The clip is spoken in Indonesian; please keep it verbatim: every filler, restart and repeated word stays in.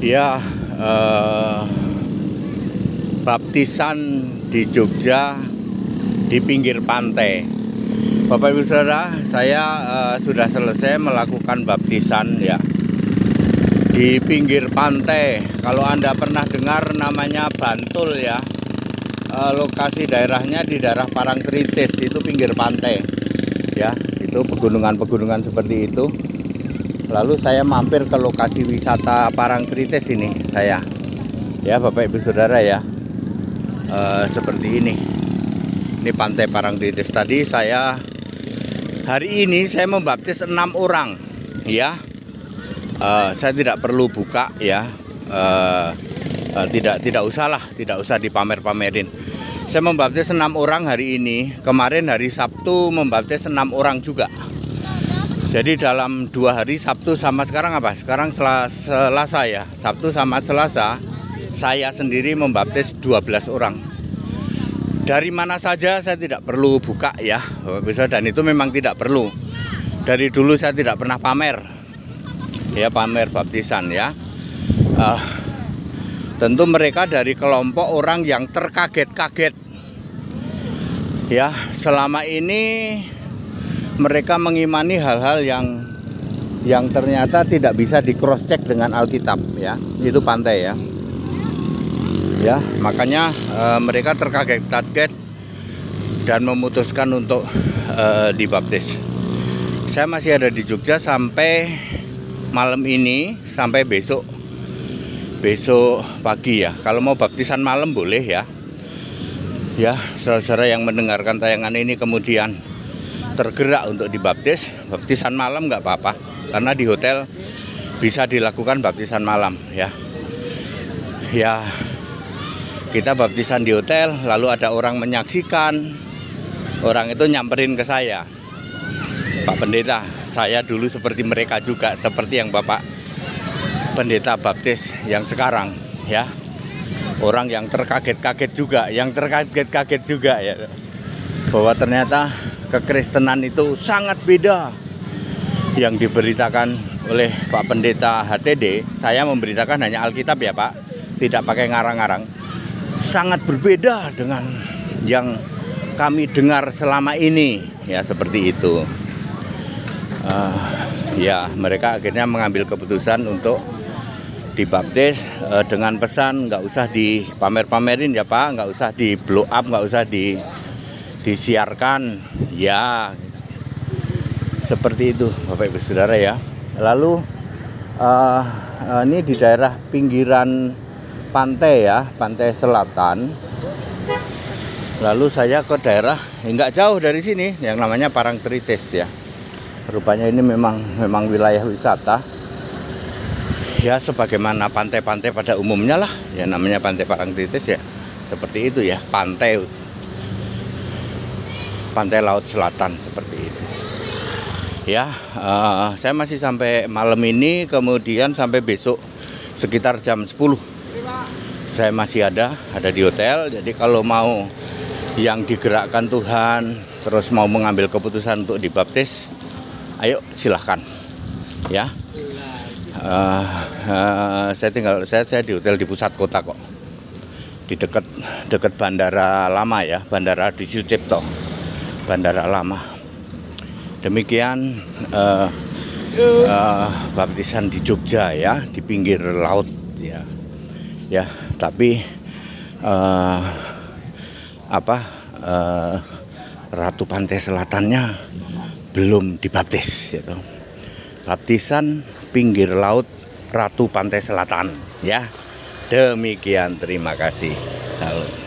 Ya, eh, baptisan di Jogja di pinggir pantai. Bapak Ibu Saudara, saya eh, sudah selesai melakukan baptisan ya di pinggir pantai. Kalau Anda pernah dengar namanya Bantul ya, eh, lokasi daerahnya di daerah Parangtritis, itu pinggir pantai ya, itu pegunungan-pegunungan seperti itu. Lalu saya mampir ke lokasi wisata Parangtritis ini saya ya Bapak Ibu Saudara ya, e, seperti ini. Ini pantai Parangtritis. Tadi saya hari ini saya membaptis enam orang ya. E, saya tidak perlu buka ya, e, e, tidak tidak usahlah, tidak usah dipamer-pamerin. Saya membaptis enam orang hari ini. Kemarin hari Sabtu membaptis enam orang juga. Jadi dalam dua hari, Sabtu sama sekarang apa? Sekarang Selasa ya, Sabtu sama Selasa, saya sendiri membaptis dua belas orang. Dari mana saja saya tidak perlu buka ya, bisa, dan itu memang tidak perlu. Dari dulu saya tidak pernah pamer, ya pamer baptisan ya. Uh, tentu mereka dari kelompok orang yang terkaget-kaget. Ya, selama ini mereka mengimani hal-hal yang yang ternyata tidak bisa di cross check dengan Alkitab ya. Itu pantai ya. Ya, makanya e, mereka terkaget-kaget dan memutuskan untuk e, dibaptis. Saya masih ada di Jogja sampai malam ini, sampai besok besok pagi ya. Kalau mau baptisan malam boleh ya. Ya, saudara-saudara yang mendengarkan tayangan ini kemudian tergerak untuk dibaptis, baptisan malam nggak apa-apa, karena di hotel bisa dilakukan baptisan malam ya. Ya, kita baptisan di hotel, lalu ada orang menyaksikan, orang itu nyamperin ke saya, Pak Pendeta, saya dulu seperti mereka juga, seperti yang Bapak Pendeta baptis yang sekarang ya. Orang yang terkaget-kaget juga, yang terkaget-kaget juga ya, bahwa ternyata kekristenan itu sangat beda. Yang diberitakan oleh Pak Pendeta H T D, saya memberitakan hanya Alkitab ya Pak, tidak pakai ngarang-ngarang. Sangat berbeda dengan yang kami dengar selama ini ya, seperti itu. Uh, ya mereka akhirnya mengambil keputusan untuk dibaptis uh, dengan pesan nggak usah dipamer-pamerin ya Pak, nggak usah di blow up, nggak usah di disiarkan ya, seperti itu Bapak Ibu Saudara ya. Lalu uh, uh, ini di daerah pinggiran pantai ya, pantai selatan. Lalu saya ke daerah nggak jauh dari sini yang namanya Parangtritis ya. Rupanya ini memang memang wilayah wisata ya, sebagaimana pantai-pantai pada umumnya lah ya, namanya pantai Parangtritis ya, seperti itu ya, pantai pantai laut selatan seperti itu ya. Uh, saya masih sampai malam ini, kemudian sampai besok sekitar jam sepuluh saya masih ada ada di hotel. Jadi kalau mau yang digerakkan Tuhan terus mau mengambil keputusan untuk dibaptis, ayo silahkan ya. uh, uh, saya tinggal saya, saya di hotel di pusat kota kok, di dekat dekat bandara lama ya, bandara Adi Sucipto, bandara lama. Demikian uh, uh, baptisan di Jogja ya, di pinggir laut ya. Ya, tapi uh, apa uh, Ratu Pantai Selatannya belum dibaptis gitu. Baptisan pinggir laut Ratu Pantai Selatan ya. Demikian, terima kasih. Salam.